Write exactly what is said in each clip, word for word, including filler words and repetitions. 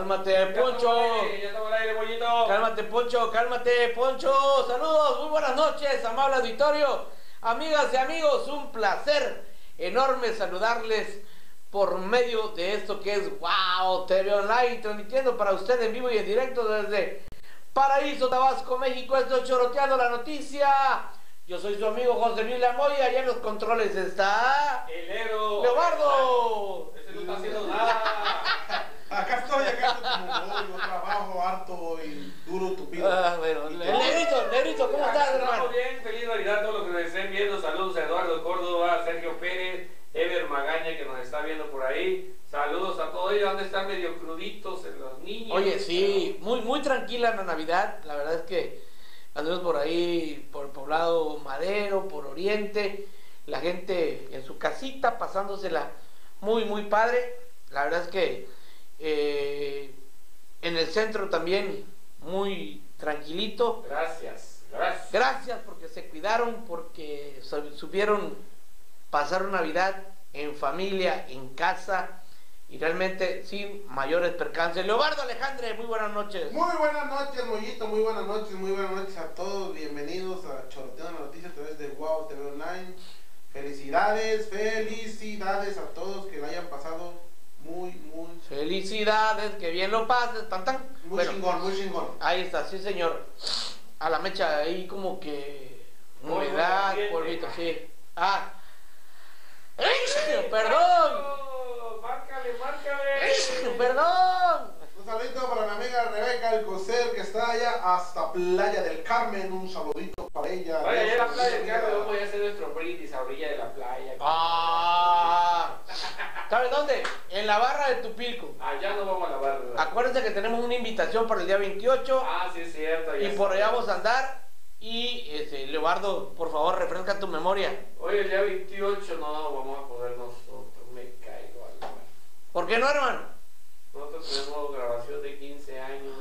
Cálmate, Poncho. Ya estamos al aire, pollito. Cálmate, Poncho, cálmate, Poncho. Saludos, muy buenas noches, amable auditorio. Amigas y amigos, un placer enorme saludarles por medio de esto que es Wow T V Online, transmitiendo para usted en vivo y en directo desde Paraíso, Tabasco, México. Esto es Choroteando la Noticia. Yo soy su amigo José Luis Lamoya y en los controles está... El Ero. ¡Leobardo! Ese no está haciendo nada. Acá estoy, acá estoy como yo trabajo harto y duro, tupido. Ah, bueno, el Negrito, Negrito, ¿cómo estás, hermano? Estamos bien, feliz Navidad a todos los que nos estén viendo. Saludos a Eduardo Córdoba, Sergio Pérez, Ever Magaña que nos está viendo por ahí. Saludos a todos ellos, donde están medio cruditos en los niños. Oye, sí, muy, muy tranquila la Navidad. La verdad es que andamos por ahí, por el poblado Madero, por Oriente. La gente en su casita, pasándosela muy, muy padre. La verdad es que eh, en el centro también muy tranquilito. Gracias, gracias. Gracias porque se cuidaron, porque supieron pasar Navidad en familia, en casa y realmente sin mayores percances. Leobardo Alejandre, muy buenas noches. Muy buenas noches, Mollito, muy buenas noches, muy buenas noches a todos. Bienvenidos a Choroteando la Noticia a través de Wow T V Online. Felicidades, felicidades a todos, que la hayan pasado muy, muy... Felicidades, que bien lo pases, tan tan. Muy Bueno, chingón, muy chingón. ahí está, sí señor. A la mecha ahí como que humedad, polvito, sí. Ah, ¡ay, perdón! Márcale, márcale. Perdón. Un saludito para mi amiga Rebeca Alcocer, que está allá hasta Playa del Carmen. Un saludito para ella. Oye, allá en la playa del Carmen vamos a hacer nuestro brindis a orilla de la playa. Ah, ¿sabes dónde? En la barra de Tupilco. Allá no vamos a la barra. Acuérdense que tenemos una invitación para el día veintiocho. Ah, sí es cierto. Y por allá vamos a andar. Y, este, Leobardo, por favor, refresca tu memoria. Hoy el día veintiocho no vamos a poder nosotros. Me caigo al mar. ¿Por qué no, hermano? Nosotros tenemos grabación de quince años.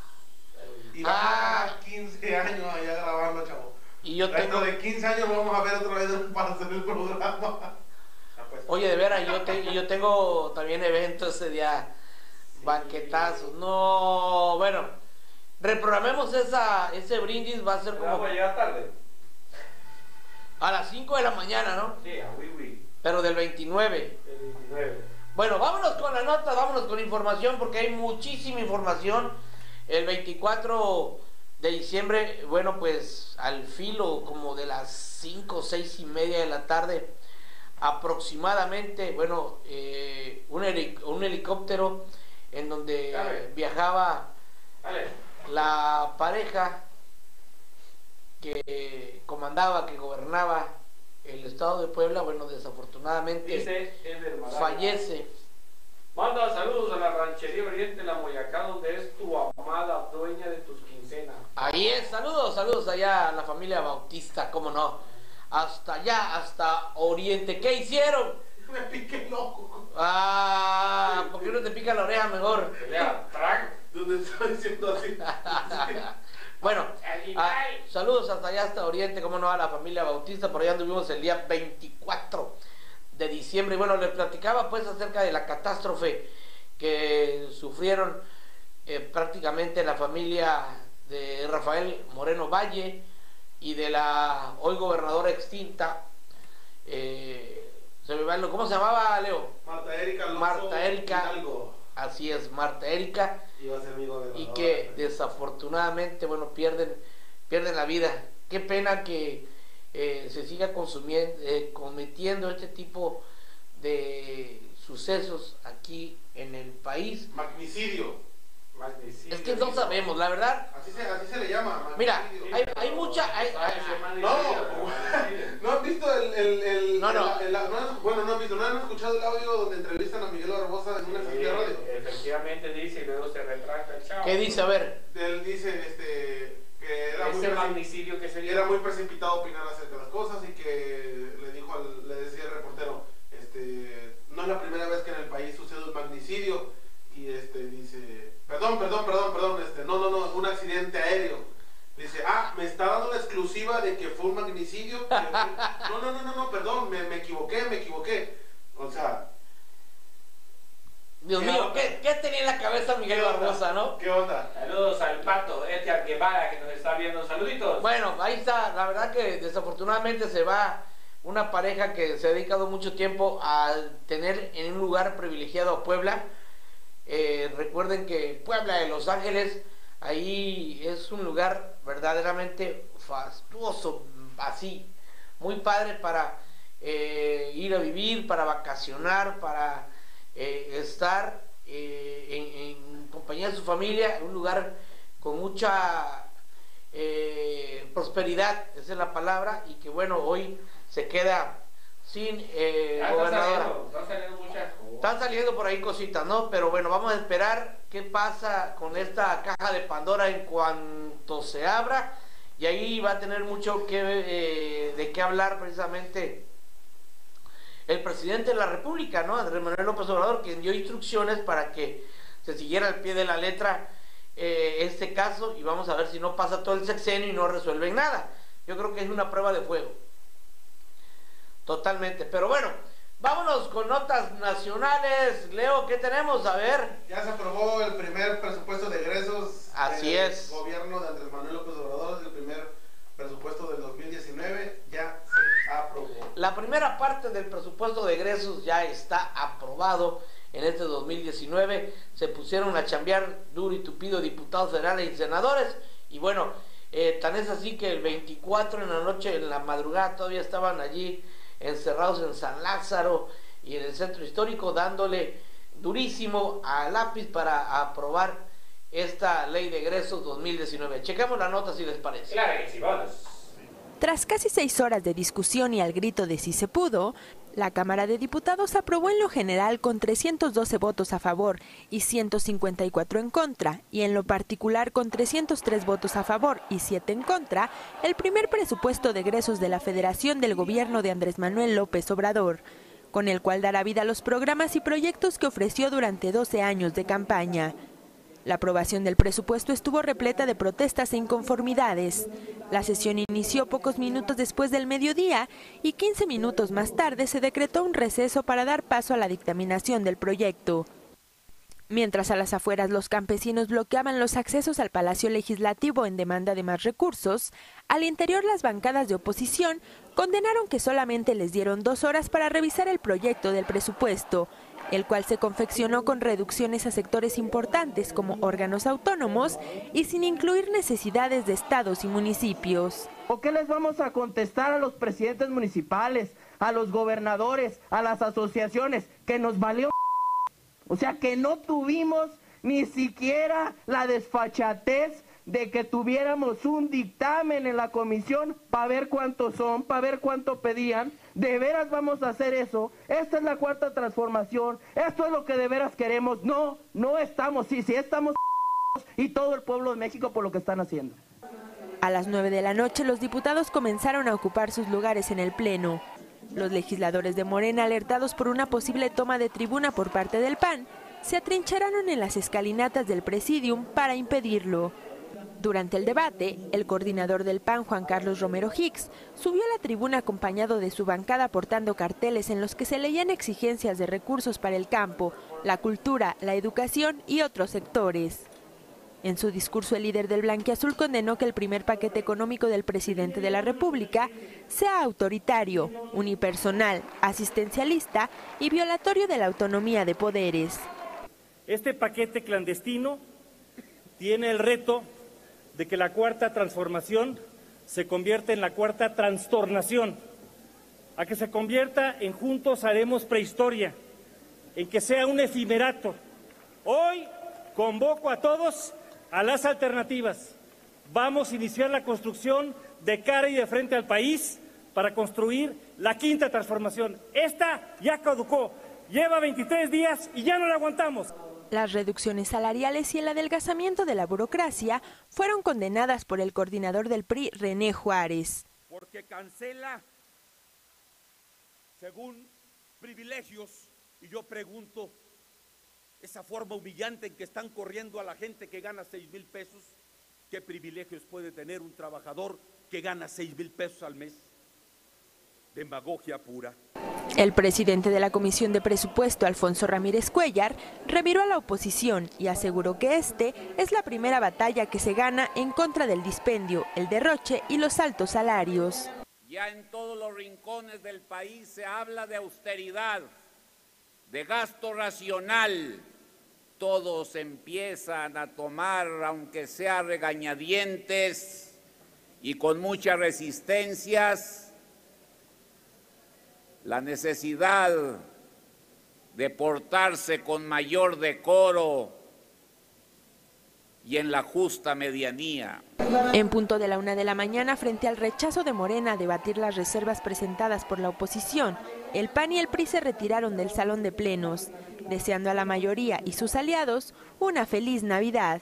Y Ah. va a quince años allá grabando, chavo. Y yo Dentro tengo... de quince años vamos a ver otra vez para hacer el programa. Ah, pues. Oye, de veras, yo, te, yo tengo también eventos ese día. Banquetazos. No, bueno. Reprogramemos esa, ese brindis, va a ser como... Vamos a llegar tarde. A las cinco de la mañana, ¿no? Sí, a Wiwi. Pero del veintinueve. El veintinueve. Bueno, vámonos con la nota, vámonos con información, porque hay muchísima información. El veinticuatro de diciembre, bueno, pues al filo como de las cinco, seis y media de la tarde, aproximadamente, bueno, eh, un, helic un helicóptero en donde Dale. viajaba Dale. la pareja que comandaba, que gobernaba el estado de Puebla, bueno, desafortunadamente Dice Ever Magaña. fallece. Manda saludos a la ranchería Oriente, la Moyacá, donde es tu amada dueña de tus quincenas. Ahí es, saludos, saludos allá a la familia Bautista, cómo no, hasta allá, hasta Oriente. ¿Qué hicieron? Me piqué loco. Ah, ¿por qué no te pica la oreja mejor? Pelea, track. Donde estaba diciendo así. Bueno, ah, saludos hasta allá, hasta Oriente, cómo no, a la familia Bautista. Por allá anduvimos el día veinticuatro de diciembre. Y bueno, les platicaba pues acerca de la catástrofe que sufrieron eh, prácticamente la familia de Rafael Moreno Valle y de la hoy gobernadora extinta, eh, se me va el- ¿cómo se llamaba, Leo? Marta Erika Alonso Marta Erika. Hidalgo. Así es, Marta Erika. Iba a ser mi gobernadora. Y que desafortunadamente, bueno, pierden, pierden la vida. Qué pena que eh, se siga consumiendo, eh, cometiendo este tipo de sucesos aquí en el país. Magnicidio. Magnicidio. Es que no sabemos, la verdad. Así se, así se le llama. Mira, magnicidio. hay, hay mucha... hay- Ah, hay- ese man No, magnicidio. ¿no han visto el, el, el, No, no. el- el- no han- bueno, no han visto, no han escuchado el audio donde entrevistan a Miguel Barbosa en una estación de radio? Sí, efectivamente dice y luego se retracta el chavo. ¿Qué dice? A ver. Él dice este, que era muy, Ese preci- magnicidio que sería. era muy precipitado opinar acerca de las cosas y que le dijo al, le decía el reportero, este, no es la primera vez que en el país sucede un magnicidio. Y este dice, perdón, perdón, perdón, perdón, este, no, no, no, un accidente aéreo. Dice, ah, me está dando la exclusiva de que fue un magnicidio. No, no, no, no, no, perdón, me, me equivoqué, me equivoqué. O sea, Dios ¿Qué mío, onda? ¿qué, ¿qué tenía en la cabeza Miguel ¿Qué onda? Barbosa, no? ¿Qué onda? Saludos al Pato Edgar Guevara que nos está viendo. Saluditos. Bueno, ahí está. La verdad que desafortunadamente se va una pareja que se ha dedicado mucho tiempo a tener en un lugar privilegiado a Puebla. Eh, recuerden que Puebla de Los Ángeles, ahí es un lugar verdaderamente fastuoso, así, muy padre para eh, ir a vivir, para vacacionar, para eh, estar eh, en, en compañía de su familia, un lugar con mucha eh, prosperidad, esa es la palabra, y que bueno, hoy se queda sin eh, Ah, gobernadora. están saliendo, están saliendo muchas cosas. Están saliendo por ahí cositas, ¿no? Pero bueno, vamos a esperar qué pasa con esta caja de Pandora en cuanto se abra. Y ahí va a tener mucho que, eh, de qué hablar precisamente el presidente de la República, ¿no? Andrés Manuel López Obrador, quien dio instrucciones para que se siguiera al pie de la letra eh, este caso. Y vamos a ver si no pasa todo el sexenio y no resuelven nada. Yo creo que es una prueba de fuego. Totalmente. Pero bueno, vámonos con notas nacionales. Leo, ¿qué tenemos? A ver. Ya se aprobó el primer presupuesto de egresos Así del es. gobierno de Andrés Manuel López Obrador, el primer presupuesto del dos mil diecinueve ya se aprobó. La primera parte del presupuesto de egresos ya está aprobado en este dos mil diecinueve. Se pusieron a chambear duro y tupido diputados federales y senadores. Y bueno, eh, tan es así que el veinticuatro en la noche, en la madrugada, todavía estaban allí encerrados en San Lázaro y en el centro histórico, dándole durísimo a lápiz para aprobar esta ley de egresos dos mil diecinueve. Checamos la nota si les parece. Claro que sí, vamos. Tras casi seis horas de discusión y al grito de si se pudo, la Cámara de Diputados aprobó en lo general con trescientos doce votos a favor y ciento cincuenta y cuatro en contra, y en lo particular con trescientos tres votos a favor y siete en contra, el primer presupuesto de egresos de la Federación del Gobierno de Andrés Manuel López Obrador, con el cual dará vida a los programas y proyectos que ofreció durante doce años de campaña. La aprobación del presupuesto estuvo repleta de protestas e inconformidades. La sesión inició pocos minutos después del mediodía y quince minutos más tarde se decretó un receso para dar paso a la dictaminación del proyecto. Mientras a las afueras los campesinos bloqueaban los accesos al Palacio Legislativo en demanda de más recursos, al interior las bancadas de oposición condenaron que solamente les dieron dos horas para revisar el proyecto del presupuesto, el cual se confeccionó con reducciones a sectores importantes como órganos autónomos y sin incluir necesidades de estados y municipios. ¿O qué les vamos a contestar a los presidentes municipales, a los gobernadores, a las asociaciones, que nos valió? O sea, que no tuvimos ni siquiera la desfachatez de que tuviéramos un dictamen en la comisión para ver cuántos son, para ver cuánto pedían. ¿De veras vamos a hacer eso? Esta es la cuarta transformación, esto es lo que de veras queremos. No, no estamos, sí, sí estamos y todo el pueblo de México por lo que están haciendo. A las nueve de la noche los diputados comenzaron a ocupar sus lugares en el pleno. Los legisladores de Morena, alertados por una posible toma de tribuna por parte del P A N, se atrincheraron en las escalinatas del Presidium para impedirlo. Durante el debate, el coordinador del P A N, Juan Carlos Romero Hicks, subió a la tribuna acompañado de su bancada portando carteles en los que se leían exigencias de recursos para el campo, la cultura, la educación y otros sectores. En su discurso, el líder del Blanquiazul condenó que el primer paquete económico del presidente de la República sea autoritario, unipersonal, asistencialista y violatorio de la autonomía de poderes. Este paquete clandestino tiene el reto de que la cuarta transformación se convierta en la cuarta trastornación, a que se convierta en juntos haremos prehistoria, en que sea un efimerato. Hoy convoco a todos a las alternativas. Vamos a iniciar la construcción de cara y de frente al país para construir la quinta transformación. Esta ya caducó, lleva veintitrés días y ya no la aguantamos. Las reducciones salariales y el adelgazamiento de la burocracia fueron condenadas por el coordinador del P R I, René Juárez. Porque cancela, según privilegios, y yo pregunto, esa forma humillante en que están corriendo a la gente que gana seis mil pesos, ¿qué privilegios puede tener un trabajador que gana seis mil pesos al mes? demagogia pura. El presidente de la Comisión de Presupuesto, Alfonso Ramírez Cuellar, reviró a la oposición y aseguró que este es la primera batalla que se gana en contra del dispendio, el derroche y los altos salarios. Ya en todos los rincones del país se habla de austeridad, de gasto racional. Todos empiezan a tomar, aunque sea regañadientes y con muchas resistencias, la necesidad de portarse con mayor decoro y en la justa medianía. En punto de la una de la mañana, frente al rechazo de Morena a debatir las reservas presentadas por la oposición, el P A N y el P R I se retiraron del salón de plenos, deseando a la mayoría y sus aliados una feliz Navidad.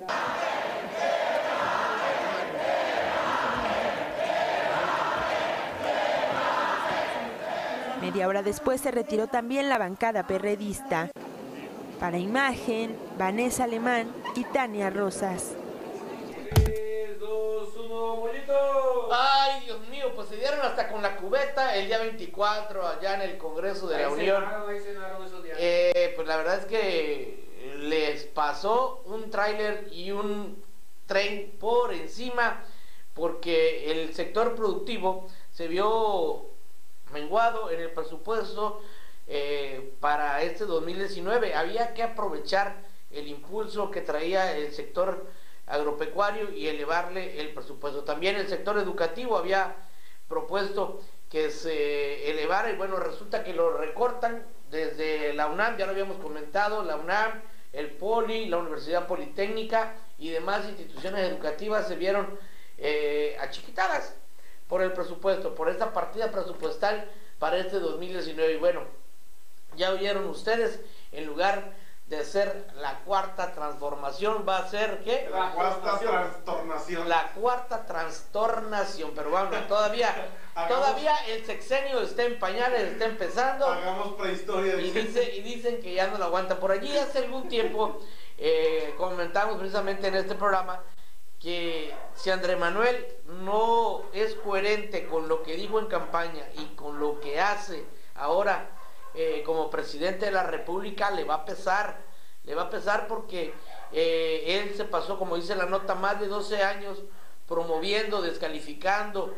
Media hora después se retiró también la bancada perredista. Para Imagen, Vanessa Alemán y Tania Rosas. tres, dos, uno, ¡mollito! Ay, Dios mío, pues se dieron hasta con la cubeta el día veinticuatro allá en el Congreso de Ahí la Unión. cenaron, ahí cenaron esos días. Eh, pues la verdad es que les pasó un tráiler y un tren por encima porque el sector productivo se vio menguado en el presupuesto eh, para este dos mil diecinueve. Había que aprovechar el impulso que traía el sector agropecuario y elevarle el presupuesto. También el sector educativo había propuesto que se elevara y bueno, resulta que lo recortan desde la UNAM, ya lo habíamos comentado, la UNAM, el Poli, la Universidad Politécnica y demás instituciones educativas se vieron eh, achiquitadas por el presupuesto, por esta partida presupuestal para este dos mil diecinueve. Y bueno, ya oyeron ustedes, en lugar de ser la cuarta transformación, va a ser, ¿qué? La cuarta trastornación. La cuarta trastornación, pero bueno, todavía, todavía el sexenio está en pañales, está empezando. Hagamos prehistoria. Y, dice, y dicen que ya no lo aguanta. Por allí hace algún tiempo eh, comentamos precisamente en este programa que si Andrés Manuel no es coherente con lo que dijo en campaña y con lo que hace ahora eh, como presidente de la República, le va a pesar, le va a pesar porque eh, él se pasó, como dice la nota, más de doce años promoviendo, descalificando,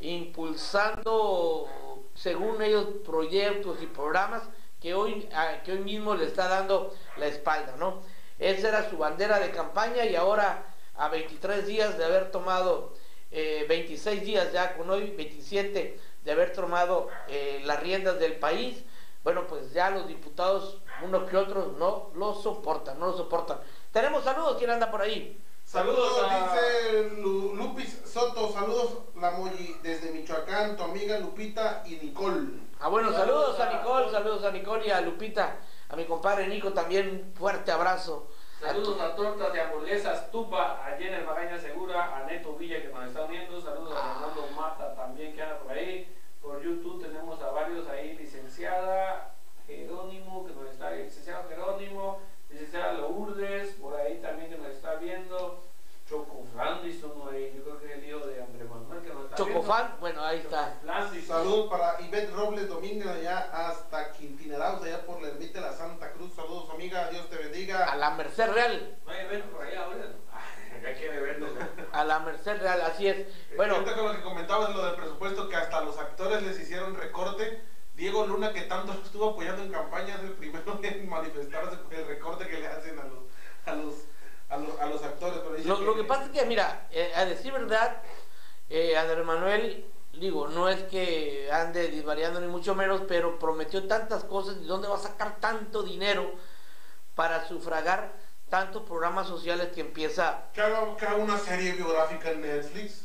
impulsando, según ellos, proyectos y programas que hoy, a, que hoy mismo le está dando la espalda, ¿no? Esa era su bandera de campaña y ahora, a veintitrés días de haber tomado, eh, veintiséis días ya con hoy, veintisiete de haber tomado eh, las riendas del país, bueno, pues ya los diputados, unos que otros, no lo soportan, no lo soportan. Tenemos saludos, ¿quién anda por ahí? Saludos, Saludos a... dice Lu, Lupis Soto, saludos la Moyi desde Michoacán, tu amiga Lupita y Nicole. Ah, bueno, saludos a Nicole, saludos a Nicole y a Lupita, a mi compadre Nico también, fuerte abrazo. Saludos a tortas de hamburguesas Tupa, allá en el Magaña Segura, a Neto Villa que nos está viendo, saludos a Fernando Mata también que anda por ahí, por YouTube tenemos a varios ahí, licenciada Jerónimo, que nos está, licenciado Jerónimo, licenciada Lourdes, por ahí también que nos está viendo, Chocoflan, dice uno ahí, yo creo que es el hijo de Andrés Manuel que nos está Chocofan, viendo. bueno, ahí está. Saludos para Ivette Robles Domínguez allá hasta Quintinerados, allá por la ermita de la Santa Cruz. Saludos amiga, Dios te bendiga. A la Merced Real. No hay evento por allá ahora. Hay que verlo. A la Merced Real, así es. Bueno, ahorita con lo que comentabas lo del presupuesto, que hasta los actores les hicieron recorte. Diego Luna, que tanto estuvo apoyando en campaña, es el primero en manifestarse por el recorte que le hacen a los a los a los, a los actores. Pero lo, que, lo que pasa es que, mira, eh, a decir verdad, eh, Andrés Manuel, digo, no es que ande disvariando ni mucho menos, pero prometió tantas cosas. ¿De dónde va a sacar tanto dinero para sufragar tantos programas sociales que empieza? Que haga, que haga una serie biográfica en Netflix.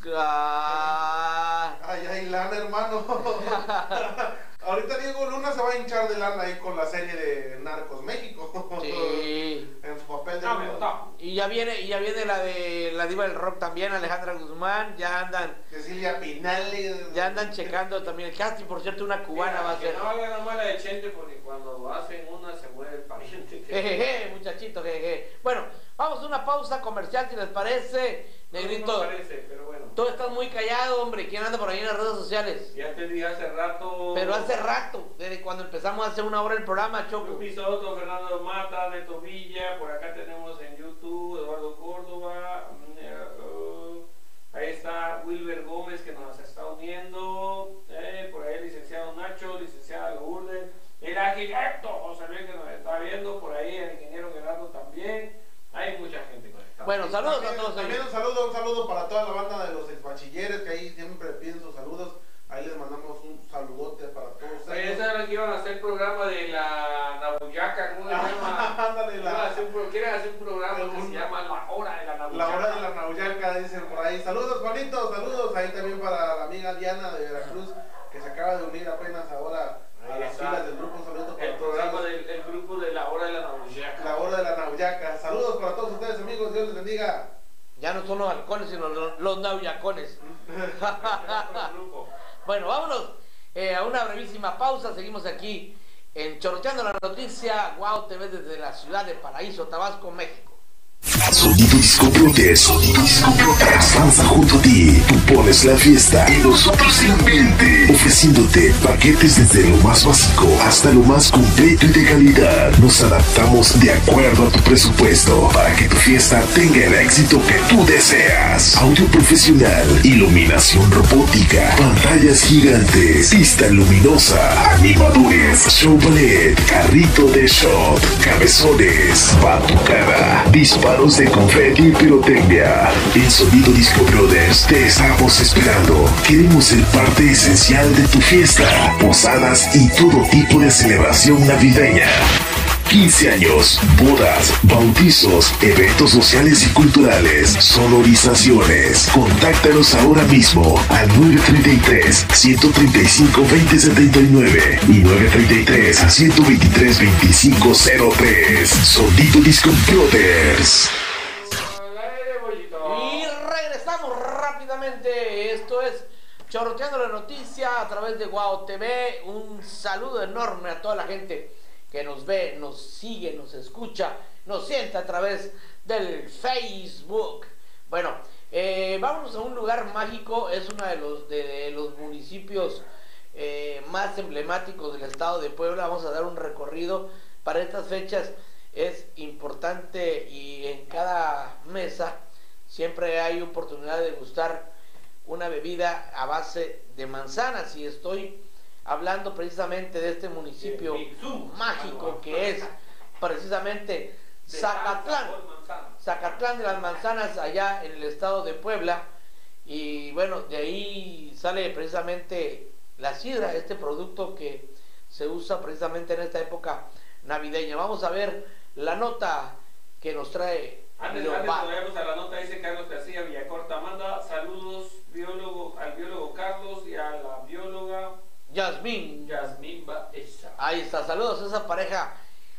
Ah, Ay, ay, lana, hermano. Ahorita Diego Luna se va a hinchar de lana ahí con la serie de Narcos México. sí. En su papel de... No, me gustó. Y ya viene, y ya viene la de la diva del rock también, Alejandra Guzmán, ya andan, Cecilia Pinal. ya andan checando también el casting. Por cierto, una cubana Mira, va a que ser. no hagan la mala de Chente porque cuando hacen una se muere el pariente. Jejeje, muchachito, jejeje. Bueno, vamos a una pausa comercial si les parece, negrito. No me parece, pero bueno. Tú estás muy callado, hombre. ¿Quién anda por ahí en las redes sociales? Ya te dije hace rato. Pero hace rato, desde cuando empezamos a hacer una hora el programa, Choco. Luis Soto, Fernando Mata, Neto Villa, por acá tenemos en YouTube, Eduardo Córdoba, uh, ahí está Wilber Gómez que nos está uniendo, eh, por ahí el licenciado Nacho, licenciada Lourdes, el arquitecto José Luis que nos está viendo, por ahí el ingeniero Gerardo también, hay mucha gente conectada. Bueno, saludos también, a todos. También un saludo, un saludo para toda la banda de los exbachilleres que ahí siempre piden sus saludos. Ahí les mandamos un saludote para todos Oye, ellos. esa era que iban a hacer el programa de la Nabuyaca, ¿cómo se llama? Ándale, la- Iban a hacer un pro- quieren hacer un programa que Un- se llama La Hora de la Nabuyaca. La hora de la Nauyaca, dicen por ahí. Saludos, Juanito, saludos. Ahí también para la amiga Diana de Veracruz, que se acaba de unir apenas ahora a Ahí las está. filas del grupo. Saludos para El todos programa ellos. del el grupo de La Hora de la Nabuyaca. La hora de la Nauyaca. Saludos para todos ustedes, amigos. Dios les bendiga. Ya no son los halcones, sino los, los nauyacones. Grupo. Bueno, vámonos eh, a una brevísima pausa. Seguimos aquí en Chorroteando la Noticia, Guau T V desde la ciudad de Paraíso, Tabasco, México. Sonido Disco Brothers, Sonido Disco Brothers, danza junto a ti, tú pones la fiesta y nosotros el ambiente, ofreciéndote paquetes desde lo más básico hasta lo más completo y de calidad. Nos adaptamos de acuerdo a tu presupuesto para que tu fiesta tenga el éxito que tú deseas. Audio profesional, iluminación robótica, pantallas gigantes, pista luminosa, animadores, show ballet, carrito de shot, cabezones, batucada, disparos de confeti y pirotecnia. En Sonido Disco Brothers te estamos esperando. Queremos ser parte esencial de tu fiesta, posadas y todo tipo de celebración navideña. quince años, bodas, bautizos, eventos sociales y culturales, sonorizaciones. Contáctanos ahora mismo al nueve tres tres, uno tres cinco, dos cero siete nueve y nueve tres tres, uno dos tres, dos cinco cero tres. Sonido Disco Brothers. Y regresamos rápidamente. Esto es Chorroteando la Noticia a través de Guau T V. Un saludo enorme a toda la gente que nos ve, nos sigue, nos escucha, nos siente a través del Facebook. Bueno, eh, vámonos a un lugar mágico. Es uno de los, de, de los municipios eh, más emblemáticos del estado de Puebla. Vamos a dar un recorrido para estas fechas. Es importante y en cada mesa siempre hay oportunidad de degustar una bebida a base de manzanas, y estoy hablando precisamente de este municipio mágico que es precisamente Zacatlán, Zacatlán de las Manzanas, allá en el estado de Puebla. Y bueno, de ahí sale precisamente la sidra, este producto que se usa precisamente en esta época navideña. Vamos a ver la nota que nos trae Antes, antes de volvernos a la nota, dice Carlos García Villacorta, manda saludos biólogo, al biólogo Carlos y a la bióloga Yasmín. Yasmín Baeza. Ahí está, saludos a esa pareja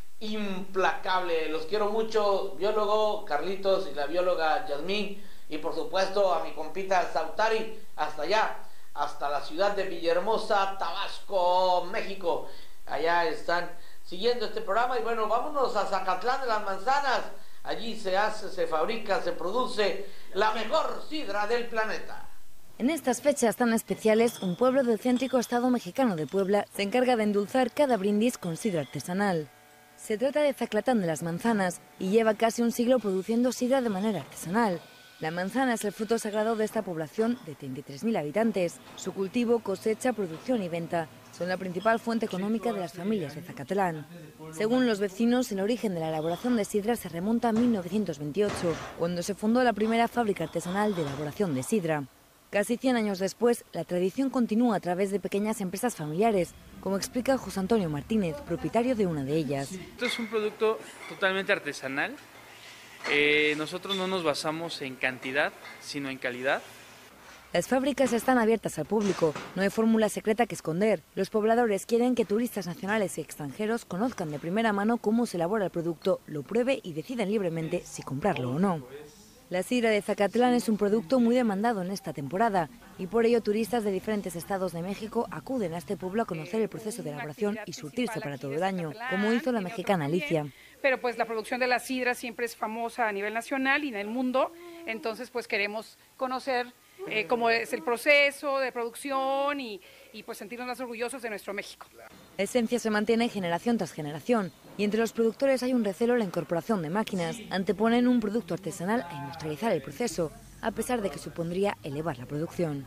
implacable. Los quiero mucho, biólogo Carlitos y la bióloga Yasmín. Y por supuesto a mi compita Sautari, hasta allá, hasta la ciudad de Villahermosa, Tabasco, México. Allá están siguiendo este programa. Y bueno, vámonos a Zacatlán de las Manzanas. Allí se hace, se fabrica, se produce la mejor sidra del planeta. En estas fechas tan especiales, un pueblo del céntrico estado mexicano de Puebla se encarga de endulzar cada brindis con sidra artesanal. Se trata de Zacatlán de las Manzanas y lleva casi un siglo produciendo sidra de manera artesanal. La manzana es el fruto sagrado de esta población de treinta y tres mil habitantes. Su cultivo, cosecha, producción y venta son la principal fuente económica de las familias de Zacatlán. Según los vecinos, el origen de la elaboración de sidra se remonta a mil novecientos veintiocho, cuando se fundó la primera fábrica artesanal de elaboración de sidra. Casi cien años después, la tradición continúa a través de pequeñas empresas familiares, como explica José Antonio Martínez, propietario de una de ellas. Esto es un producto totalmente artesanal. Eh, nosotros no nos basamos en cantidad, sino en calidad. Las fábricas están abiertas al público, no hay fórmula secreta que esconder. Los pobladores quieren que turistas nacionales y extranjeros conozcan de primera mano cómo se elabora el producto, lo pruebe y decidan libremente si comprarlo o no. La sidra de Zacatlán es un producto muy demandado en esta temporada y por ello turistas de diferentes estados de México acuden a este pueblo a conocer el proceso de elaboración y surtirse para todo el año, como hizo la mexicana Alicia. Pero pues la producción de la sidra siempre es famosa a nivel nacional y en el mundo, entonces pues queremos conocer eh, como es el proceso de producción y, y pues sentirnos más orgullosos de nuestro México. La esencia se mantiene generación tras generación y entre los productores hay un recelo en la incorporación de máquinas. Anteponen un producto artesanal a industrializar el proceso, a pesar de que supondría elevar la producción.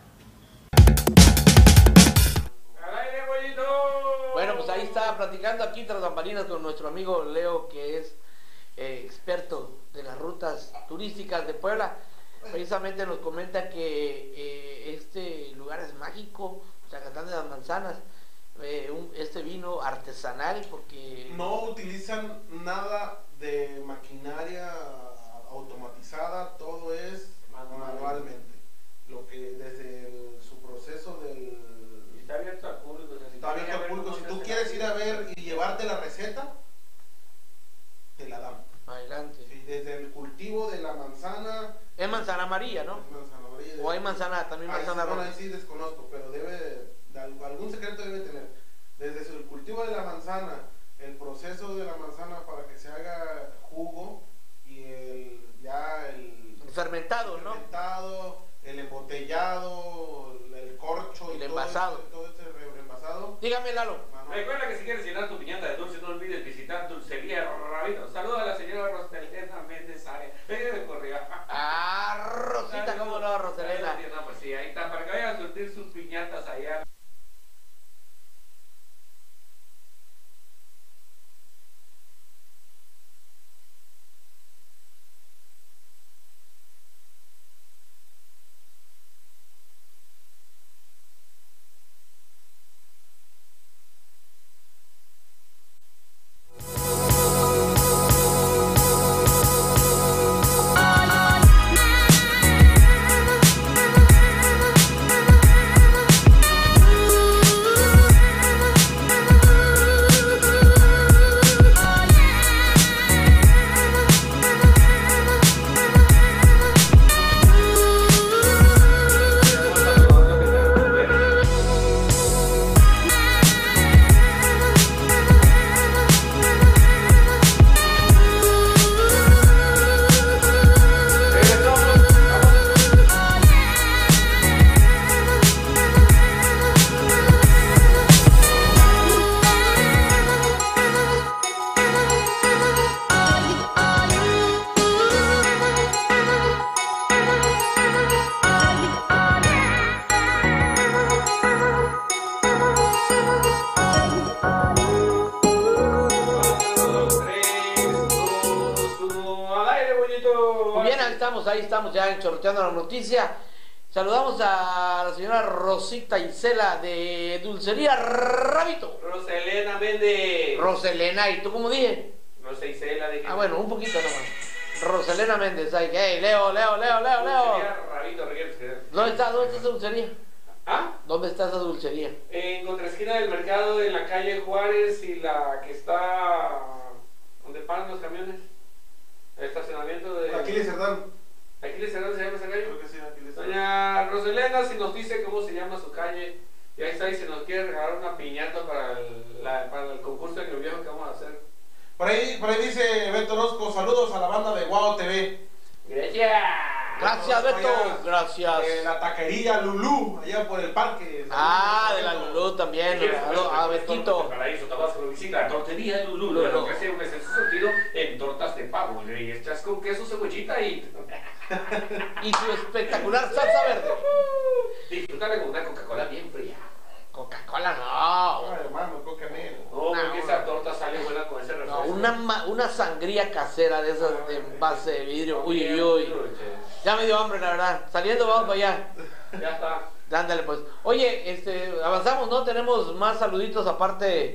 Bueno, pues ahí está platicando aquí tras bambalinas con nuestro amigo Leo, que es eh, experto de las rutas turísticas de Puebla. Precisamente nos comenta que eh, este lugar es mágico, Zacatán de las Manzanas, eh, un, este vino artesanal, porque no utilizan nada de maquinaria automatizada, todo es manualmente. Lo que desde el, su proceso del... Y está abierto al público. O sea, si está abierto al público. Si tú quieres ir a ver y llevarte la receta, te la dan. Adelante. Sí, desde el cultivo de la manzana. Es manzana amarilla, ¿no? Es manzana amarilla. O hay manzana, también manzana roja. Ahí sí desconozco, pero debe, de algún secreto debe tener. Desde el cultivo de la manzana, el proceso de la manzana para que se haga jugo y el ya el, el fermentado, el ¿no? fermentado, el embotellado, el corcho, el y envasado. Todo este, todo este envasado. Dígame, Lalo. Recuerda que si quieres llenar tu piñata de dulce, no olvides visitar Dulcería Rabito. Saluda a la señora Roselena Méndez Arias. Venga de correo. Ah, Rosita, cómo no, Roselena. No, pues sí, ahí está, para que vayan a surtir sus piñatas allá. Ahí estamos ya enchorteando la noticia. Saludamos a la señora Rosita Isela de Dulcería Rabito. Roselena Méndez. Roselena, ¿y tú cómo dije? Rosa Isela de... Ah, bueno, un poquito nomás. Roselena Méndez, ahí, hey, Leo, Leo, Leo, Leo, Leo. Dulcería Rabito, Reguero. ¿Dónde está, dónde está esa dulcería? ¿Ah? ¿Dónde está esa dulcería? En contraesquina del mercado, en la calle Juárez y la que está donde paran los camiones. El estacionamiento de... Aquiles Cerdán. ¿Aquiles Cerdán se llama esa calle? Creo que sí, Aquiles Cerdán. Doña Roselena, si nos dice cómo se llama su calle, y ahí está, y se nos quiere regalar una piñata para el, la, para el concurso de New Viejo que vamos a hacer. Por ahí, por ahí dice Beto Orozco, saludos a la banda de Guau T V. Gracias. Gracias, Beto. Allá, Gracias. Eh, la taquería Lulú, allá por el parque. Ah, de la Lulú también. A, a Betito. Paraíso Tabasco visita Tortería Lulú. Lo que ofrece un excelente surtido en tortas de pavo, hechas con queso, cebollita y... y su espectacular salsa verde. Disfrutar con una Coca-Cola bien fría. Coca-Cola no. No, hermano, coca negro. No, porque esa torta sale buena con ese refresco. No, una, una sangría casera de esas de base de vidrio. Uy, uy, uy. Ya me dio hambre, la verdad. Saliendo, vamos para allá. Ya está. Ándale, pues. Oye, este, avanzamos, ¿no? Tenemos más saluditos aparte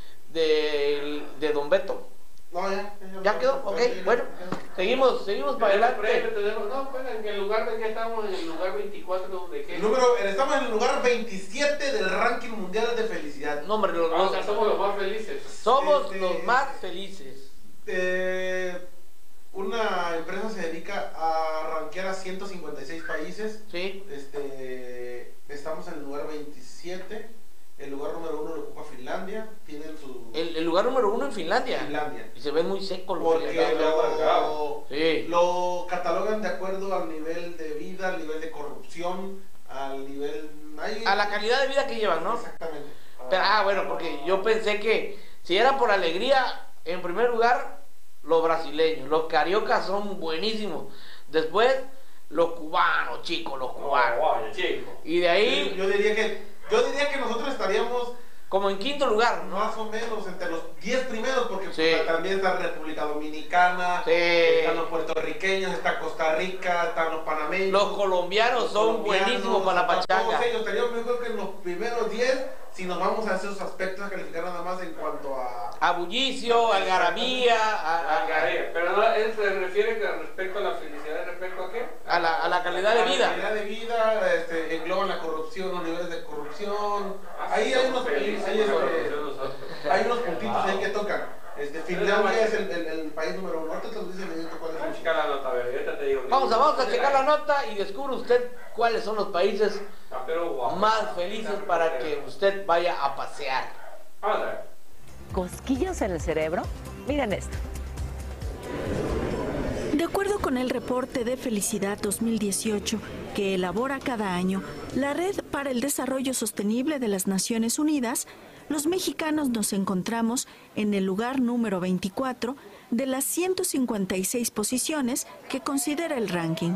de, de Don Beto. No, ya. ¿Ya, ¿Ya quedó? Ok, bueno. Seguimos, seguimos para adelante. Tenemos, no, bueno, en el lugar de que estamos, en el lugar veinticuatro de qué. El número, estamos en el lugar veintisiete del ranking mundial de felicidad. No, hombre, los, o sea, somos los más felices. Somos este, los más felices. Eh, una empresa se dedica a rankear a ciento cincuenta y seis países. Sí. Este, estamos en el lugar veintisiete El lugar número uno lo ocupa Finlandia. Tienen su... El, el lugar número uno en Finlandia. Finlandia. Y se ven muy secos los Porque finlandeses. lo, Sí. lo catalogan de acuerdo al nivel de vida, al nivel de corrupción, al nivel... Hay... A la calidad de vida que llevan, ¿no? Exactamente. Pero, ah, bueno, porque yo pensé que si era por alegría, en primer lugar, los brasileños. Los cariocas son buenísimos. Después, los cubanos, chicos, los cubanos. Oh, wow, chico. Y de ahí... Yo, yo diría que yo diría que nosotros estaríamos... Como en quinto lugar, ¿no? Más o menos entre los diez primeros, porque Sí. pues, también está República Dominicana, Sí. están los puertorriqueños, está Costa Rica, están los panameños. Los colombianos los son colombianos, buenísimos para la todos pachanga. ellos estaríamos, yo creo que en los primeros diez, si nos vamos a esos aspectos a calificar nada más en cuanto a... A bullicio, a algarabía, a, a- Algarabía. Pero no, él se refiere que respecto a la felicidad, respecto a qué? a la, a la calidad de La vida. calidad de vida, este, engloban la corrupción, los niveles de corrupción. Ahí hay unos, hay, felices hay, con la este, corrupción nosotros. hay unos puntitos ahí que tocan. Este, Finlandia es el, el, el país número uno. Ahorita te lo dice Benito cuál es el Checa la nota, a ver, ahorita te digo. Vamos a, vamos a checar la nota y descubre usted cuáles son los países Ah, pero guapo. más felices para que usted vaya a pasear. Vamos a ver. ¿Cosquillas en el cerebro? Miren esto. De acuerdo con el reporte de Felicidad dos mil dieciocho que elabora cada año la Red para el Desarrollo Sostenible de las Naciones Unidas, los mexicanos nos encontramos en el lugar número veinticuatro de las ciento cincuenta y seis posiciones que considera el ranking.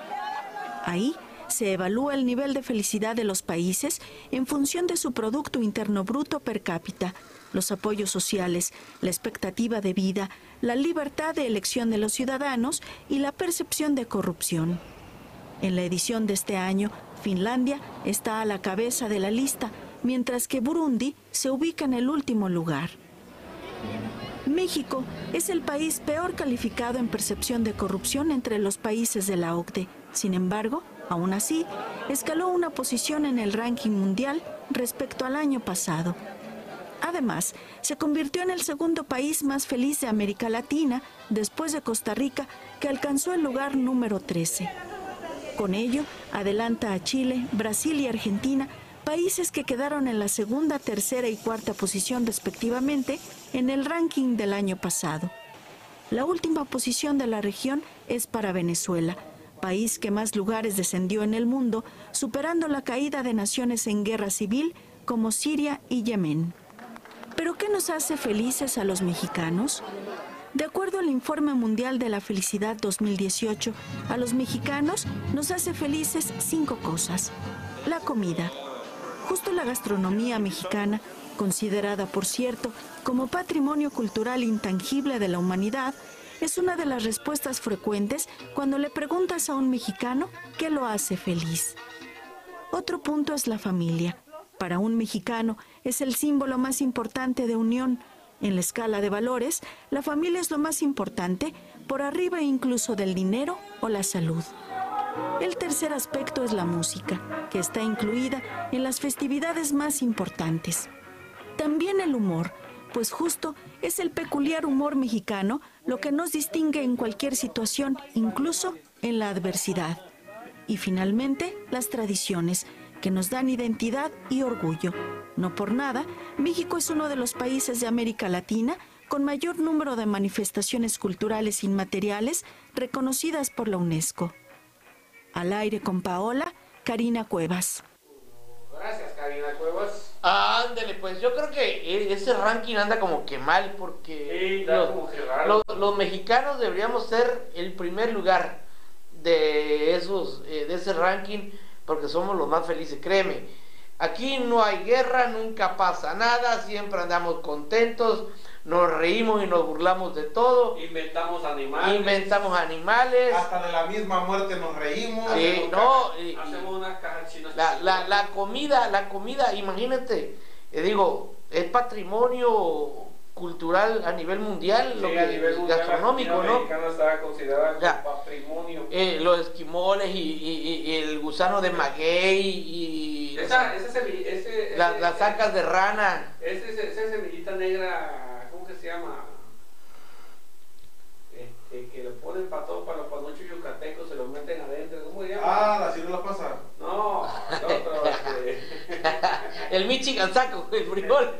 Ahí se evalúa el nivel de felicidad de los países en función de su Producto Interno Bruto per cápita, los apoyos sociales, la expectativa de vida, la libertad de elección de los ciudadanos y la percepción de corrupción. En la edición de este año, Finlandia está a la cabeza de la lista, mientras que Burundi se ubica en el último lugar. México es el país peor calificado en percepción de corrupción entre los países de la O C D E. Sin embargo, aún así, escaló una posición en el ranking mundial respecto al año pasado. Además, se convirtió en el segundo país más feliz de América Latina, después de Costa Rica, que alcanzó el lugar número trece. Con ello, adelanta a Chile, Brasil y Argentina, países que quedaron en la segunda, tercera y cuarta posición respectivamente en el ranking del año pasado. La última posición de la región es para Venezuela, país que más lugares descendió en el mundo, superando la caída de naciones en guerra civil como Siria y Yemen. ¿Pero qué nos hace felices a los mexicanos? De acuerdo al Informe Mundial de la Felicidad dos mil dieciocho, a los mexicanos nos hace felices cinco cosas. La comida. Justo la gastronomía mexicana, considerada por cierto como patrimonio cultural intangible de la humanidad, es una de las respuestas frecuentes cuando le preguntas a un mexicano qué lo hace feliz. Otro punto es la familia. Para un mexicano es el símbolo más importante de unión. En la escala de valores, la familia es lo más importante, por arriba incluso del dinero o la salud. El tercer aspecto es la música, que está incluida en las festividades más importantes. También el humor, pues justo es el peculiar humor mexicano lo que nos distingue en cualquier situación, incluso en la adversidad. Y finalmente, las tradiciones, que nos dan identidad y orgullo. No por nada, México es uno de los países de América Latina con mayor número de manifestaciones culturales inmateriales reconocidas por la UNESCO. Al aire con Paola, Karina Cuevas. Gracias, Karina Cuevas. Ándele, pues yo creo que ese ranking anda como que mal porque Sí, da los, como que raro. los- los mexicanos deberíamos ser el primer lugar de esos, eh, de ese ranking porque somos los más felices, créeme. Aquí no hay guerra, nunca pasa nada, siempre andamos contentos, nos reímos y nos burlamos de todo. Inventamos animales. Inventamos animales. Hasta de la misma muerte nos reímos. Sí, hacemos no, ca- y- Hacemos unas cajas chinas. La, la, la comida, la comida, imagínate, eh, digo, es patrimonio cultural a nivel mundial, Sí, lo a que nivel mundial, gastronómico, la comida ¿no? mexicana estaba considerada como Ya. patrimonio. Eh, los esquimoles y, y- y el gusano de maguey y Esa, ese semilla, ese, la- ese- las sacas de rana. Ese, ese, esa semillita negra, ¿cómo que se llama? Este, que lo ponen para todo, para los panuchos yucatecos, se lo meten adentro, ¿cómo se llama? Ah, la ciruela pasa. No, el otro, este... El Michigan saco, el frijol.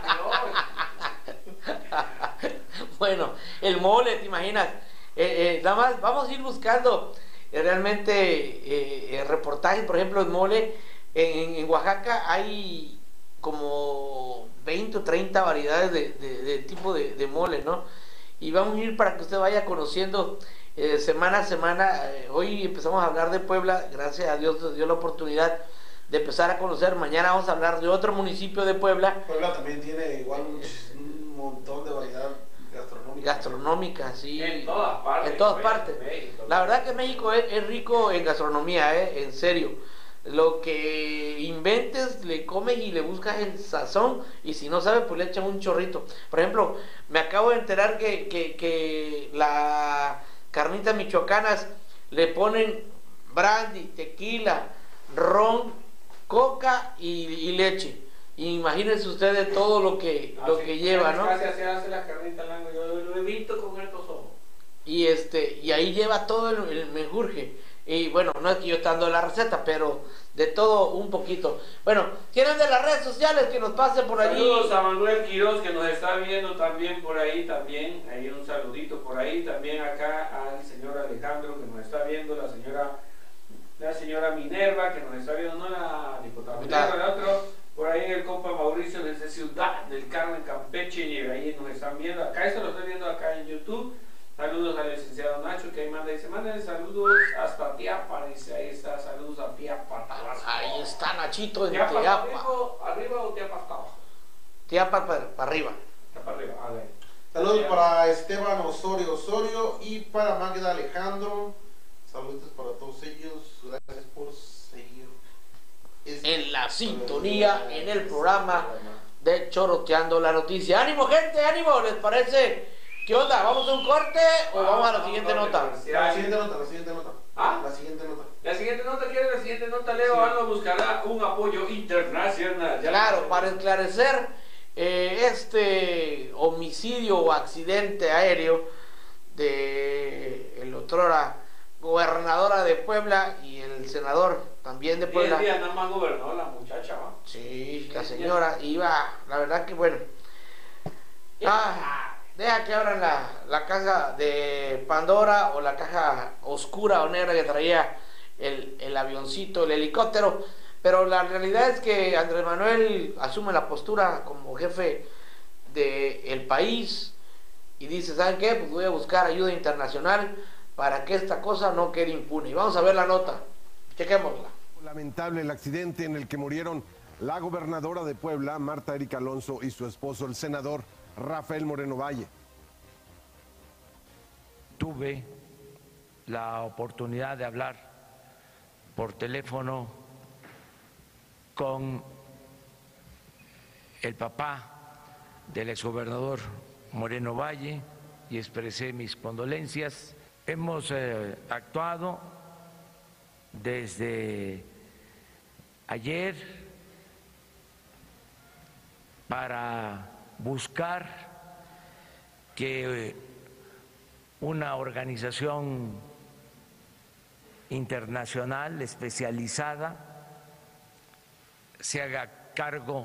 Bueno, el mole, ¿te imaginas? Eh, eh, nada más vamos a ir buscando eh, realmente eh, eh, reportajes, por ejemplo, el mole. En, en Oaxaca hay como veinte o treinta variedades de, de, de tipo de, de mole, ¿no? Y vamos a ir para que usted vaya conociendo eh, semana a semana. Eh, hoy empezamos a hablar de Puebla, gracias a Dios nos dio la oportunidad de empezar a conocer. Mañana vamos a hablar de otro municipio de Puebla. Puebla también tiene igual un, un montón de variedad gastronómica. Gastronómica, sí. En todas partes. En todas partes. México, La verdad que México es, es rico en gastronomía, ¿eh? En serio. Lo que inventes, le comes y le buscas el sazón, y si no sabes, pues le echan un chorrito. Por ejemplo, me acabo de enterar que, que, que la carnitas michoacanas le ponen brandy, tequila, ron, coca y, y leche. Imagínense ustedes todo lo que, así, lo que lleva, ¿no? Casi se hace la carnita blanca, yo lo he visto con estos ojos. Y este, y ahí lleva todo el, el menjurje. Y bueno, no es que yo esté dando la receta, pero de todo un poquito. Bueno, ¿tienen de las redes sociales que nos pasen por allí? Saludos a Manuel Quiroz, que nos está viendo también por ahí, también, ahí un saludito por ahí, también acá al señor Alejandro, que nos está viendo, la señora, la señora Minerva, que nos está viendo, no la diputada Minerva, el otro, por ahí el compa Mauricio desde Ciudad del Carmen, Campeche, y ahí nos están viendo, acá eso lo estoy viendo acá en YouTube. Saludos al licenciado Nacho, que ahí manda, dice, manden saludos hasta Tiapa, dice, ahí está, saludos a Tiapa, Tabasco. Ahí está Nachito en Tiapa. Tiapa. ¿Arriba, arriba o Tiapa hasta abajo? Tiapa para, para arriba. Tiapa arriba, a ver. Saludos para Esteban Osorio Osorio y para Magda Alejandro. Saludos para todos ellos, gracias por seguir. Este en la sintonía, en el programa de Choroteando la Noticia. ¡Ánimo, gente, ánimo! ¿Les parece? ¿Qué onda? ¿Vamos a un corte o vamos a la siguiente nota? La siguiente nota, la siguiente nota. ¿Ah? La siguiente nota. La siguiente nota, ¿quiere la siguiente nota, Leo? Sí. Algo buscará un apoyo internacional. Ya claro, para esclarecer eh, este homicidio o accidente aéreo de el otrora gobernadora de Puebla y el senador también de Puebla. diez días nada más gobernó la muchacha, ¿va? Sí, la señora iba, la verdad que bueno. Ah, deja que abran la, la caja de Pandora o la caja oscura o negra que traía el, el avioncito, el helicóptero. Pero la realidad es que Andrés Manuel asume la postura como jefe del país y dice, ¿saben qué? Pues voy a buscar ayuda internacional para que esta cosa no quede impune. Y vamos a ver la nota, chequémosla. Lamentable el accidente en el que murieron la gobernadora de Puebla, Marta Erika Alonso, y su esposo, el senador Rafael Moreno Valle. Tuve la oportunidad de hablar por teléfono con el papá del exgobernador Moreno Valle y expresé mis condolencias. Hemos eh, actuado desde ayer para buscar que una organización internacional especializada se haga cargo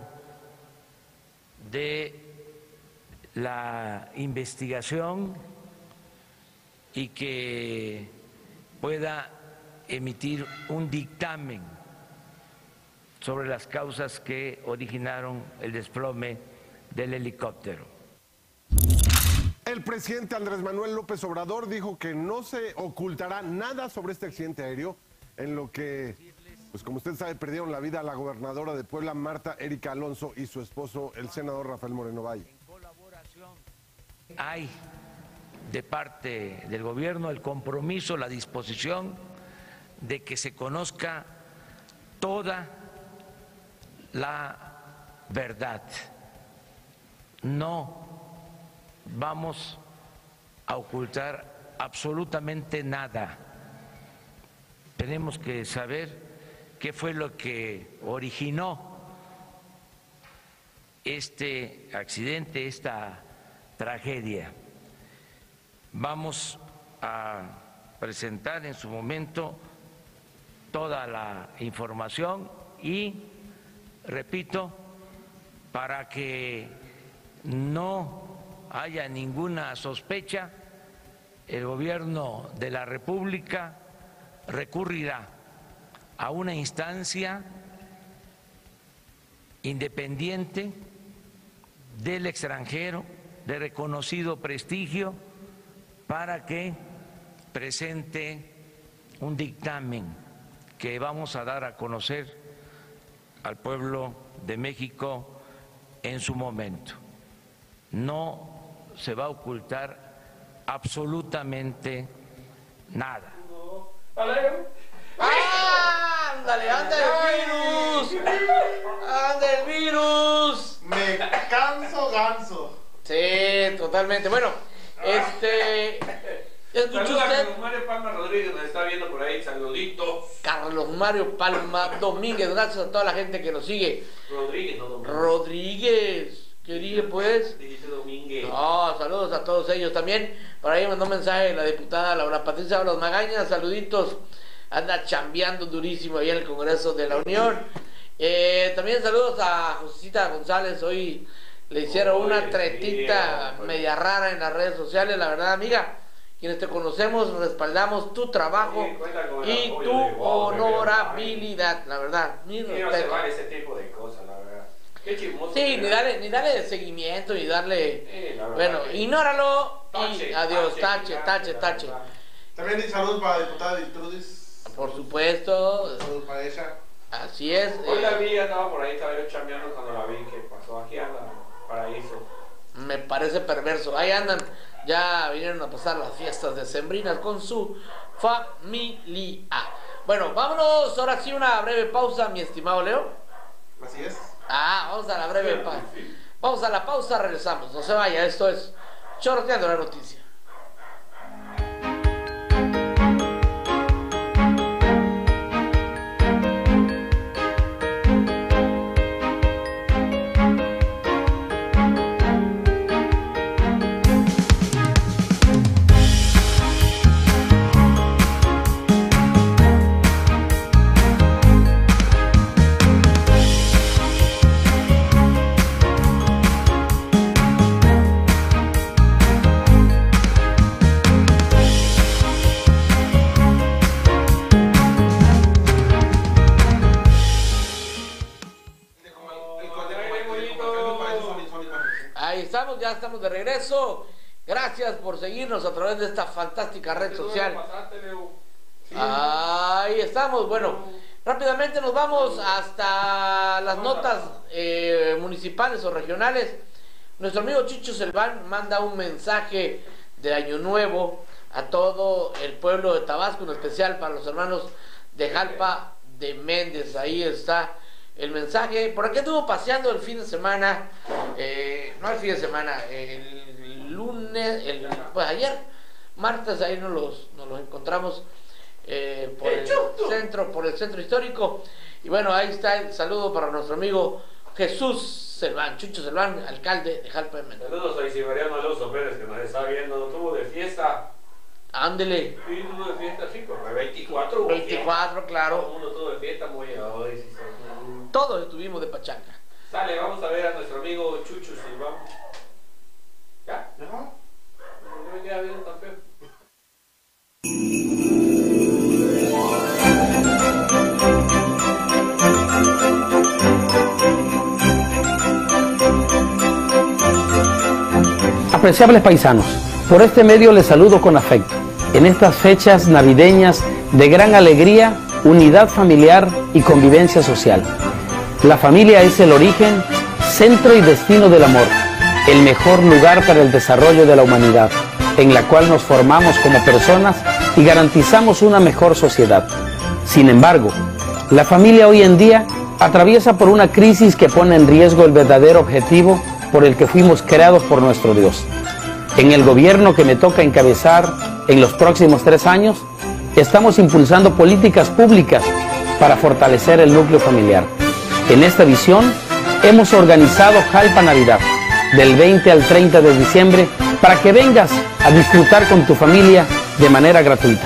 de la investigación y que pueda emitir un dictamen sobre las causas que originaron el desplome del helicóptero. El presidente Andrés Manuel López Obrador dijo que no se ocultará nada sobre este accidente aéreo en lo que, pues como usted sabe, perdieron la vida la gobernadora de Puebla, Marta Erika Alonso, y su esposo, el senador Rafael Moreno Valle. Hay de parte del gobierno el compromiso, la disposición de que se conozca toda la verdad. No vamos a ocultar absolutamente nada. Tenemos que saber qué fue lo que originó este accidente, esta tragedia. Vamos a presentar en su momento toda la información y, repito, para que no haya ninguna sospecha, el gobierno de la República recurrirá a una instancia independiente del extranjero de reconocido prestigio para que presente un dictamen que vamos a dar a conocer al pueblo de México en su momento. No se va a ocultar absolutamente nada. ¡Ah! ¡Ándale, anda el virus! ¡Anda el virus! Me canso ganso. Sí, totalmente. Bueno, este... Saludos a Carlos Mario Palma Rodríguez, nos está viendo por ahí, saluditos. Carlos Mario Palma Domínguez, gracias a toda la gente que nos sigue. Rodríguez, no Domínguez. Rodríguez, ¿qué dije pues? Dijiste Domínguez. No, saludos a todos ellos también. Por ahí mandó un mensaje la diputada Laura Patricia Ábalos Magaña, saluditos. Anda chambeando durísimo ahí en el Congreso de la Unión. Eh, también saludos a Josecita González, hoy le hicieron Oye, una tretita sí, media rara en las redes sociales, la verdad amiga. Quienes te conocemos, respaldamos tu trabajo sí, y tu honorabilidad, la verdad. Mi sí, respeto. no se vale ese tipo de cosas, la verdad. Qué chismoso. Sí, ni darle, ni darle seguimiento, ni darle... Sí, la verdad bueno, que... ignóralo tache, y adiós, tache, tache, tache, tache. También di saludos para la diputada Diltrudis. Por supuesto. Saludos para ella. Así es. Hoy eh, la vi, andaba por ahí, estaba yo chambeando cuando la vi, que pasó aquí anda, paraíso. Me parece perverso. Ahí andan, ya vinieron a pasar las fiestas decembrinas con su familia. Bueno, vámonos, ahora sí una breve pausa, mi estimado Leo. Así es. Ah, vamos a la breve pausa. Vamos a la pausa, regresamos. No se vaya, esto es Chorreteando la Noticia. Ya estamos de regreso. Gracias por seguirnos a través de esta fantástica red social. Ahí estamos. Bueno, rápidamente nos vamos hasta las notas eh, municipales o regionales. Nuestro amigo Chicho Selván manda un mensaje de Año Nuevo a todo el pueblo de Tabasco, en especial para los hermanos de Jalpa de Méndez. Ahí está el mensaje. Por aquí estuvo paseando el fin de semana, eh, no el fin de semana, el lunes, el, pues ayer, martes, ahí nos los, nos los encontramos eh, por el centro, por el centro histórico. Y bueno, ahí está el saludo para nuestro amigo Jesús Selván, Chucho Selván, alcalde de Jalpa de Méndez. Saludos a Isiberiano Alonso Pérez, que nos está viendo, tuvo de fiesta. Ándele. Sí, tuvo de fiesta, sí, como veinticuatro. veinticuatro, claro. Todo el mundo tuvo de fiesta, muy hoy, sí, todos estuvimos de pachanga. Sale, vamos a ver a nuestro amigo Chucho Silván. ¿Ya? ¿No? No me queda bien tan feo. Apreciables paisanos, por este medio les saludo con afecto. En estas fechas navideñas de gran alegría, unidad familiar y convivencia social. La familia es el origen, centro y destino del amor, el mejor lugar para el desarrollo de la humanidad, en la cual nos formamos como personas y garantizamos una mejor sociedad. Sin embargo, la familia hoy en día atraviesa por una crisis que pone en riesgo el verdadero objetivo por el que fuimos creados por nuestro Dios. En el gobierno que me toca encabezar en los próximos tres años, estamos impulsando políticas públicas para fortalecer el núcleo familiar. En esta visión, hemos organizado Jalpa Navidad, del veinte al treinta de diciembre, para que vengas a disfrutar con tu familia de manera gratuita.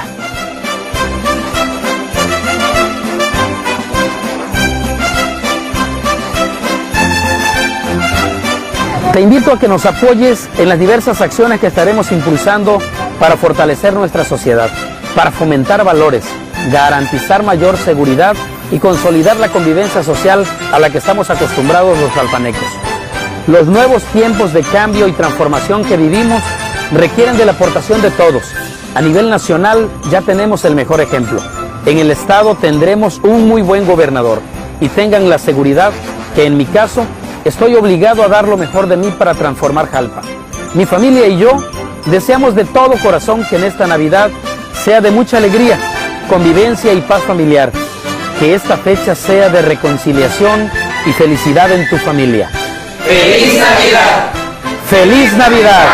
Te invito a que nos apoyes en las diversas acciones que estaremos impulsando para fortalecer nuestra sociedad, para fomentar valores, garantizar mayor seguridad y consolidar la convivencia social a la que estamos acostumbrados los tlalpanecos. Los nuevos tiempos de cambio y transformación que vivimos requieren de la aportación de todos. A nivel nacional ya tenemos el mejor ejemplo. En el estado tendremos un muy buen gobernador y tengan la seguridad que en mi caso estoy obligado a dar lo mejor de mí para transformar Jalpa. Mi familia y yo deseamos de todo corazón que en esta Navidad sea de mucha alegría, convivencia y paz familiar. Que esta fecha sea de reconciliación y felicidad en tu familia. ¡Feliz Navidad! ¡Feliz Navidad!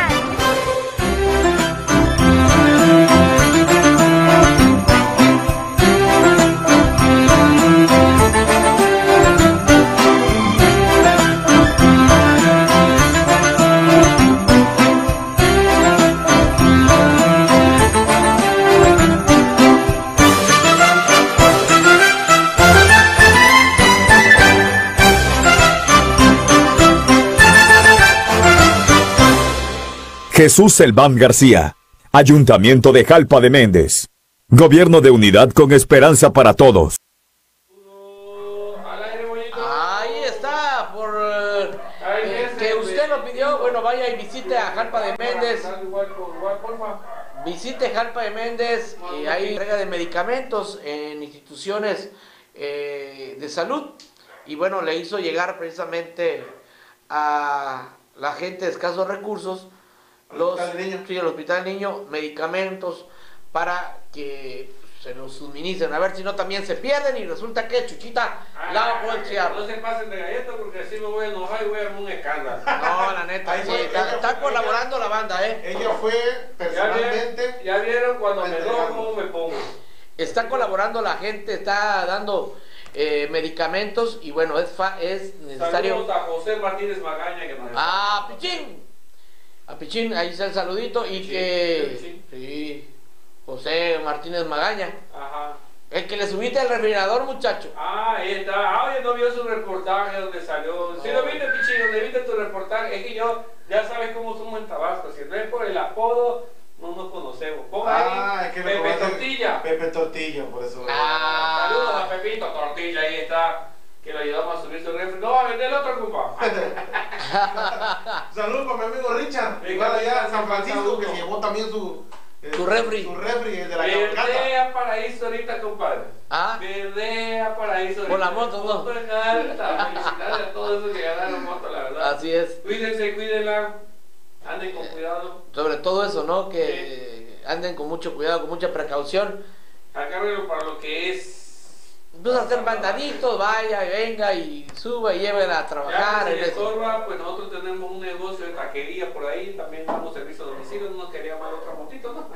Jesús Selván García, Ayuntamiento de Jalpa de Méndez. Gobierno de unidad con esperanza para todos. Ahí está, por eh, que usted lo pidió. Bueno, vaya y visite a Jalpa de Méndez. Visite Jalpa de Méndez y hay entrega de medicamentos en instituciones eh, de salud. Y bueno, le hizo llegar precisamente a la gente de escasos recursos los, sí, el Hospital del Niño, medicamentos para que se los suministren, a ver si no también se pierden y resulta que Chuchita ah, la bolsearon. No se pasen de galletas porque así me voy a enojar y voy a armar un escándalo. No, la neta, sí, fue, está, ella, está colaborando ella, la banda, ¿eh? Ella fue personalmente. Ya, ya vieron cuando me enojo cómo me pongo. Está colaborando la gente, está dando eh, medicamentos y bueno, es, fa, es necesario. Saludos a José Martínez Magaña que nos ¡Ah, Pichín! A Pichín, ahí está el saludito y sí, que... Sí, sí, José Martínez Magaña. Ajá. El que le subiste al refrigerador, muchacho. Ah, ahí está. Ah, oye, no vio su reportaje donde salió. Si sí, lo viste, Pichín, donde viste tu reportaje. Es que yo, ya sabes cómo somos en Tabasco. Si no es por el apodo, no nos conocemos. Ponga ah, ahí, es que Pepe Tortilla. Pepe Tortilla, por eso. Ah. Saludos a Pepito Tortilla, ahí está. Que lo ayudamos a subir su refri. No, a vender el otro, compa. Saludos para mi amigo Richard. Igual allá en San Francisco, que se llevó también su... Eh, su refri. Su refri, el de la Verde a Paraíso ahorita, compadre. ¿Ah? Verde a Paraíso ahorita. Por la moto, ¿no? Moto en alta. Felicidades a todos esos que ganaron moto, la verdad. Así es. Cuídense, cuídenla. Anden con cuidado. Sobre todo eso, ¿no? Que sí. Anden con mucho cuidado, con mucha precaución. Agárrenlo para lo que es. Vamos a hacer mandaditos, vaya y venga y suba y llévenla a trabajar. Ya, si estorba, pues nosotros tenemos un negocio de taquería por ahí, también damos servicio a domicilio, no quería más otra motito, ¿no?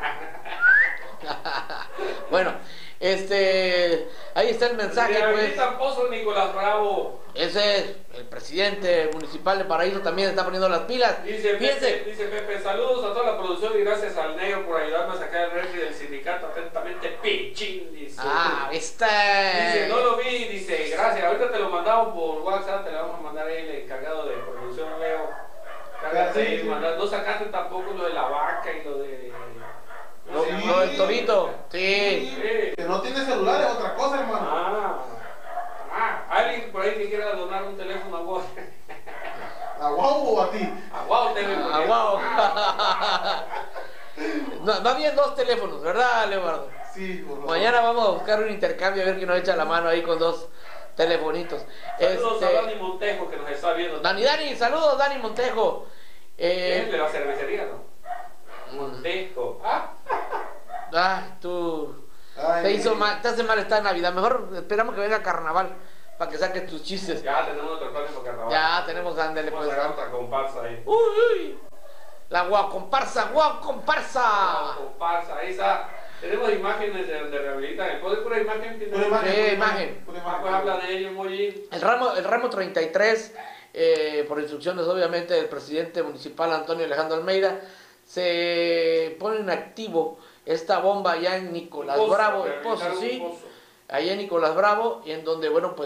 Bueno, este, ahí está el mensaje, pues. Pozo Nicolás Bravo. Ese es el presidente municipal de Paraíso, también está poniendo las pilas. Dice Pepe, dice Pepe, saludos a toda la producción y gracias al Negro por ayudarme a sacar el refri del sindicato. Atentamente, Pichín, dice. Ah, está. Dice, no lo vi, dice, gracias. Ahorita te lo mandamos por WhatsApp, te lo vamos a mandar ahí el encargado de producción, Leo. Cárgate, sí, sí. No sacaste tampoco lo de la vaca y lo de... Lo, sí, lo del torito, sí. sí. Que no tiene celular es otra cosa, hermano. Ah, ah, alguien por ahí que quiera donar un teléfono a vos. ¿A Guau o a ti? A Guau te A Guau. No, no había dos teléfonos, ¿verdad, Leonardo? Sí, por favor. Mañana vamos a buscar un intercambio a ver quién nos echa la mano ahí con dos telefonitos. Saludos este... a Dani Montejo que nos está viendo. Dani, Dani, saludos, Dani Montejo. Eh... Es de la cervecería, ¿no? Montejo. Ah, ah tú. Ay, te hizo mal, te hace mal esta Navidad. Mejor esperamos que venga Carnaval para que saques tus chistes. Ya tenemos otro plan para Carnaval. Ya tenemos, ándale pues. Vamos a otra comparsa ahí. Uy, uy. La guau comparsa, guau comparsa. Guau comparsa, ahí está. Tenemos imágenes de, de rehabilitar. ¿Puede pura imagen? Pura imagen. Sí, imagen. Ah, pues habla de ello, Moyi. El ramo, el ramo treinta y tres, eh, por instrucciones obviamente del presidente municipal Antonio Alejandro Almeida, se pone en activo esta bomba allá en Nicolás pozo, Bravo, el pozo, sí, pozo. allá en Nicolás Bravo, y en donde, bueno, pues,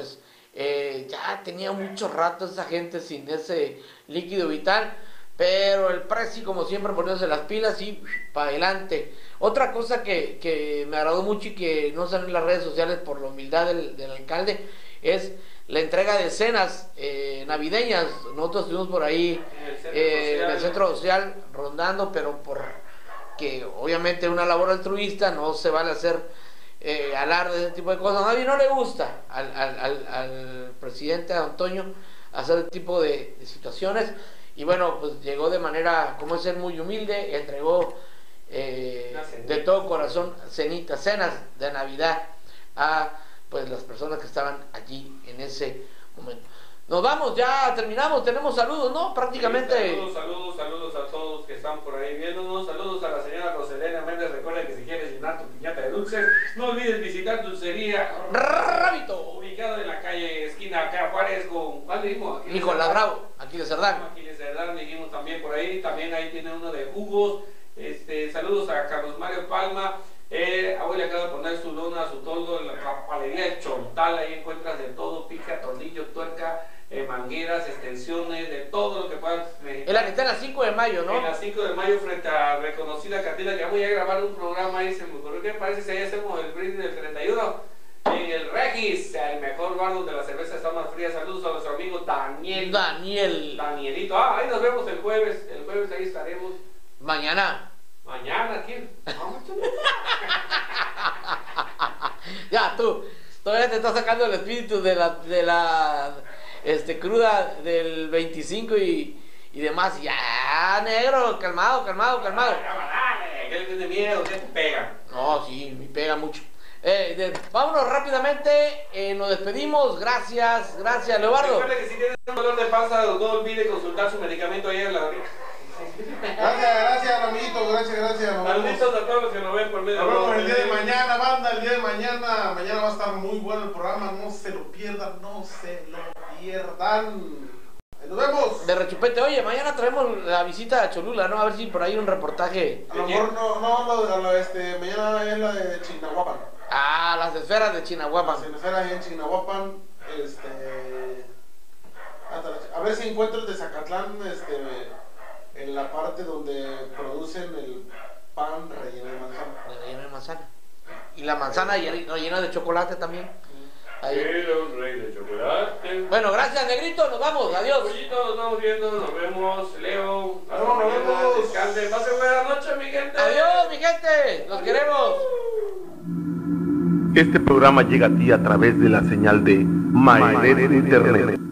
Eh, ya tenía mucho rato esa gente sin ese líquido vital, pero el Prezi, como siempre, poniéndose las pilas y para adelante. Otra cosa que, que me agradó mucho y que no sale en las redes sociales por la humildad del, del alcalde es la entrega de cenas eh, navideñas. Nosotros estuvimos por ahí en el centro, eh, social. En el centro social rondando, pero por que obviamente una labor altruista no se vale hacer eh, alarde de ese tipo de cosas. A nadie no le gusta al, al, al, al presidente Antonio hacer ese tipo de, de situaciones. Y bueno, pues llegó de manera, como es ser muy humilde, entregó eh, de todo corazón cenitas, cenas de Navidad a pues las personas que estaban allí en ese momento. Nos vamos, ya terminamos, tenemos saludos, ¿no? Prácticamente. Sí, saludos, saludos, saludos a todos que están por ahí viéndonos. Saludos a la señora Roselena Méndez. Recuerda que si quieres llenar tu piñata de dulces, no olvides visitar Dulcería Rábito, ubicado en la calle esquina acá Juárez con, ¿cuál dijimos? Nicolás Bravo, aquí de Cerdán. Aquí de Cerdán dijimos también por ahí. También ahí tiene uno de jugos. Este, saludos a Carlos Mario Palma. Eh, hoy le acabo de poner su lona, su toldo en la palería de Chontal. Ahí encuentras de todo: pica, tornillo, tuerca, eh, mangueras, extensiones, de todo lo que puedas necesitar. Es la que está en la cinco de mayo, ¿no? En la cinco de mayo, frente a reconocida cantina, que voy a grabar un programa ahí. Se me ocurrió que parece si ahí hacemos el brindis del treinta y uno en el Regis, el mejor bar donde la cerveza está más fría. Saludos a nuestro amigo Daniel. Daniel. Danielito. Ah, ahí nos vemos el jueves. El jueves ahí estaremos. Mañana. Mañana, ¿quién? Ya, tú, todavía te estás sacando el espíritu de la, de la este, cruda del veinticinco y, y demás. Ya, negro, calmado, calmado, calmado. ¿Qué le tiene miedo? ¿Qué te pega? No, sí, me pega mucho. Eh, de, vámonos rápidamente, eh, nos despedimos. Gracias, gracias, Leobardo. Recuerde que si tiene un dolor de panza, no olvide consultar su medicamento ahí en la... Gracias, gracias, amiguitos, gracias, gracias. Saluditos a todos los que nos ven por medio. Nos vemos el día de mañana, banda, el día de mañana. Mañana va a estar muy bueno el programa, no se lo pierdan, no se lo pierdan. Nos vemos. De rechupete, oye, mañana traemos la visita a Cholula, ¿no? A ver si por ahí un reportaje. A lo mejor no, no, lo, lo, este, mañana es la de Chignahuapan. Ah, las esferas de Chignahuapan. Las esferas ahí en Chignahuapan, este... A ver si encuentro el de Zacatlán, este... en la parte donde producen el pan relleno de manzana. Relleno de manzana. Y la manzana rellena de chocolate también. Ahí. Era un rey de chocolate. Bueno, gracias, negrito. Nos vamos. Adiós. Pollito, nos vamos viendo. Nos vemos. Leo. Hasta no, mañana. Nos descanse. Pase buena noche, mi gente. Adiós, mi gente. Los queremos. Este programa llega a ti a través de la señal de MyNet Internet.